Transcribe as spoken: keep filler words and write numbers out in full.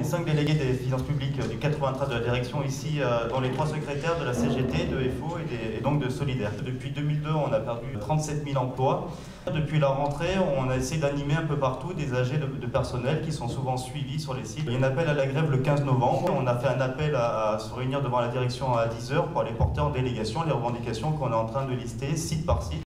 cinq délégués des finances publiques du quatre-vingt-treize de la direction ici, euh, dont les trois secrétaires de la C G T, de F O et, des, et donc de Solidaire. Depuis deux mille deux, on a perdu trente-sept mille emplois. Depuis la rentrée, on a essayé d'animer un peu partout des A G de, de personnel qui sont souvent suivis sur les sites. Il y a un appel à la grève le quinze novembre. On a fait un appel à, à se réunir devant la direction à dix heures pour aller porter en délégation les revendications qu'on est en train de lister site par site.